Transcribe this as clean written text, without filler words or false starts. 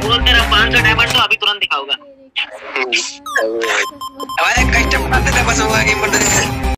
बोल दे रहा 500 डायमंड तो अभी तुरंत दिखाऊंगा। हमारे कस्टमर आते थे बस होगा कि